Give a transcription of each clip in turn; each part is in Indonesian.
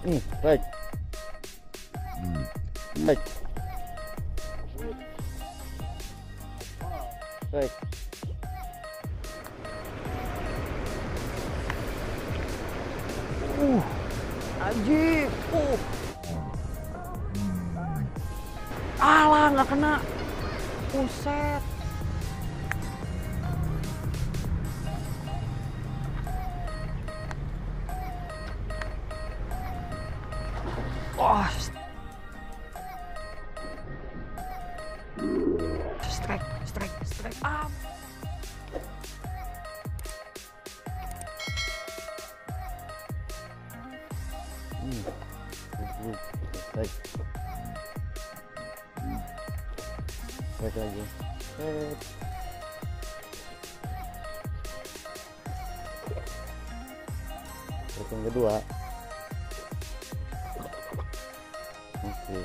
Baik. Baik. Baik. Anjir. Alah, nggak kena. Buset. Wah. Strike. Ah. Strike lagi. Strike yang kedua. Oke.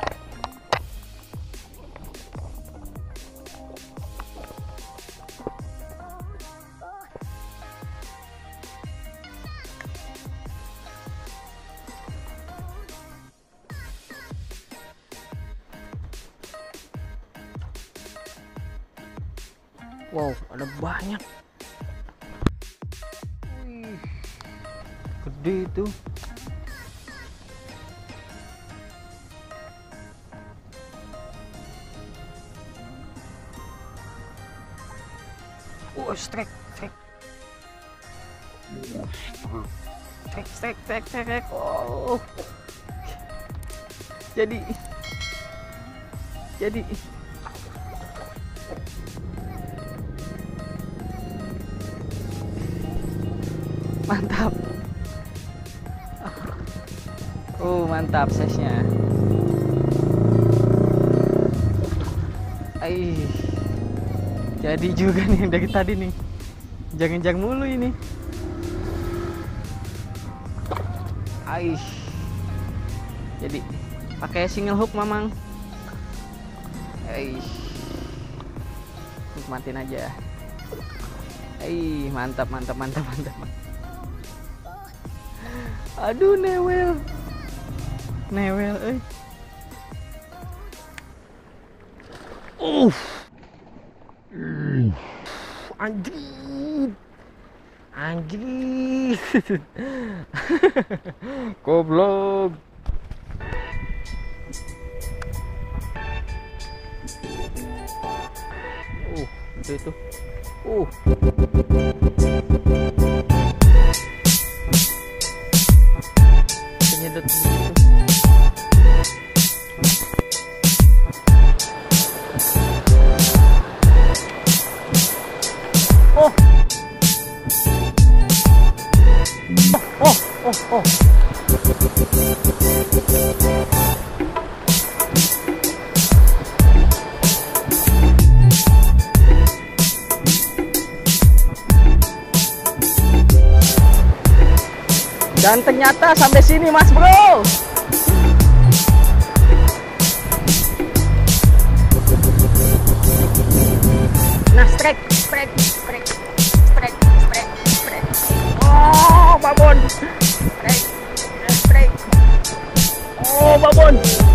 Wow, ada banyak. Wih, gede itu. Strike. Oh. Jadi mantap. Mantap size-nya. Jadi juga nih dari tadi nih. Jangan mulu ini. Jadi pakai single hook mamang. Nikmatin aja. Mantap. Aduh, newel. Anjir. Goblok. Itu. Penyedot gitu. Oh. Dan ternyata sampai sini, Mas Bro. Nah, strike. Oh, babon. Strike. Oh, babon.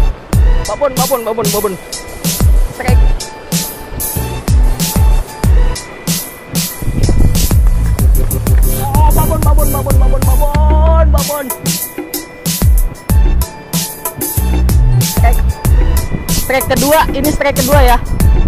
Strike. Oh, babon. Strike kedua, ini strike kedua ya.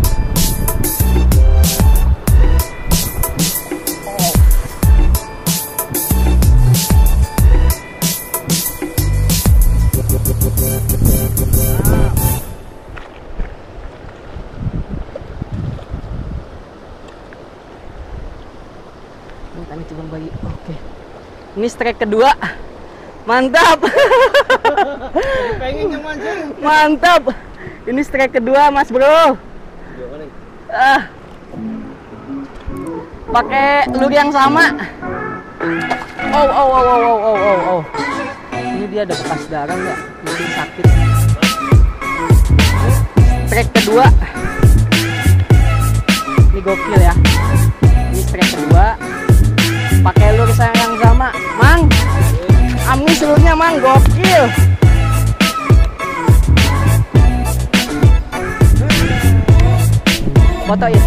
Ini coba bayi. Oke. Ini strike kedua. Mantap. Pengen mancing. Mantap. Ini strike kedua, Mas Bro. Pakai lure yang sama. Oh. Ini dia ada bekas darah nggak? Mungkin sakit. Strike kedua. Ini gokil ya. Ini strike kedua. Pakai lure yang sama, Mang. Amin. Ini seluruhnya mang gokil. Fotoin.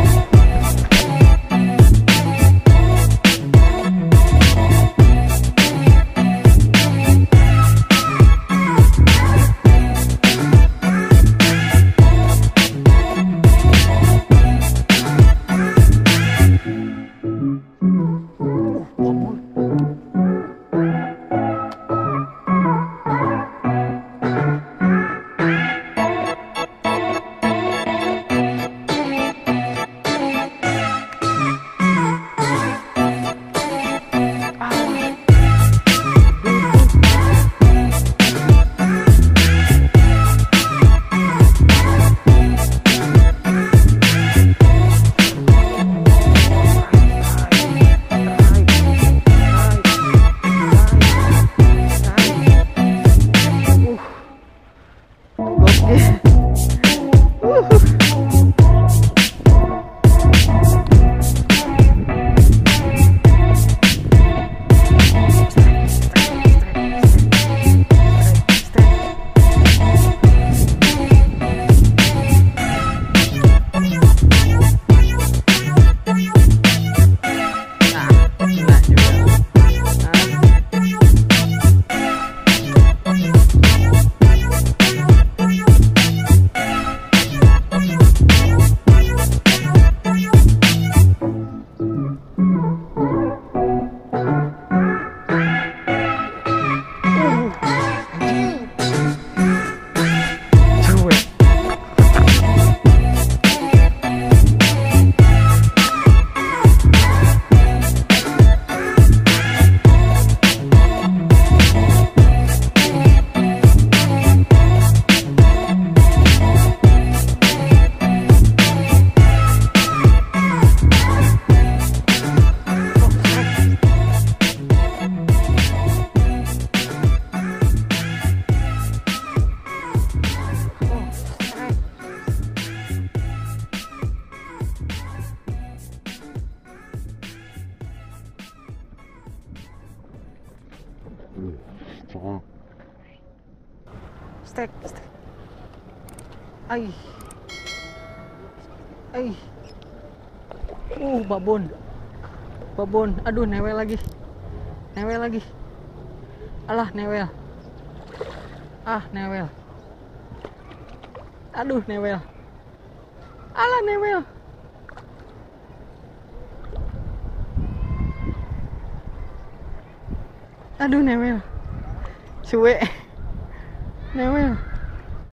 Stek. Ai. Babon. Aduh, newel lagi. Alah, newel. Newel. Aduh, newel. Alah, newel. Aduh, newel. Cuek. Newel.